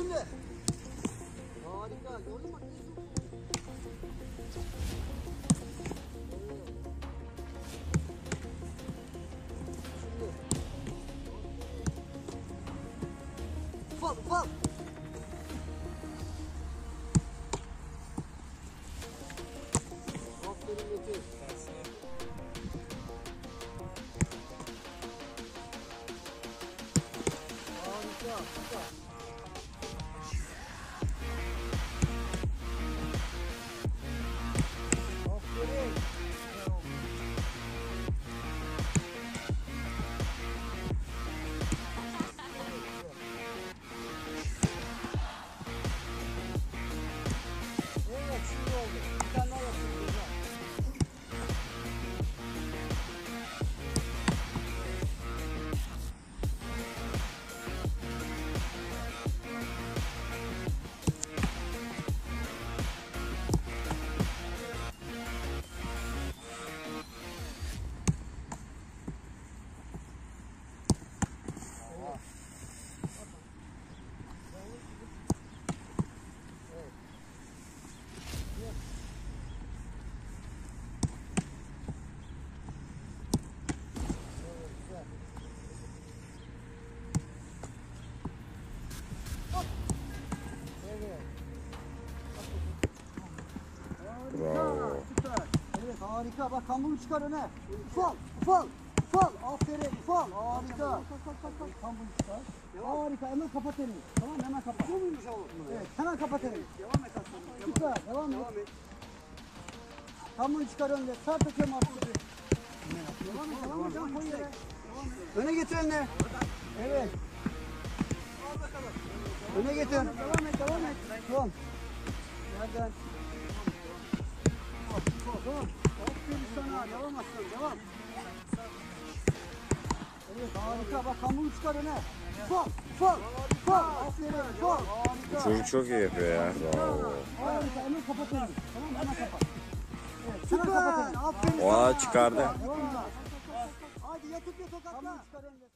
Şimdi. Harika. Gördün mü? Ufal, ufal. Aferin Metin. Harika, süper. Aferin. Evet, şimdi oldu. Bir tane daha yapayım. Bravo. Süper. Evet harika. Bak kamburu çıkar öne. Ufal, ufal, ufal. Aferin, ufal. Harika. Kamburu çıkar. Harika. Hemen kapat elini. Tamam mı? Hemen kapat. Bu muymuş oğlum? Evet. Hemen kapat elini. Devam et aslanım. Süper. Devam et. Kamburu çıkar önce. Sert atıyorum artık. Devam et. Koy yere. Öne getir elini. Evet. Al bakalım. Öne getir. Devam et. Son. Nereden? Tamam. Aferin sana. Devam aslanım. Devam. Evet harika. Bak kamburu çıkar öne. Fal. Aferin. Fal. Harika. Çocuk çok iyi yapıyor ya. Bravo. Harika. Hemen kapat elini. Tamam hemen kapat. Evet. Süper. Aferin sana. Oha çıkardı. Devam. Hadi yatıp tokatla. Kamburu çıkar elini.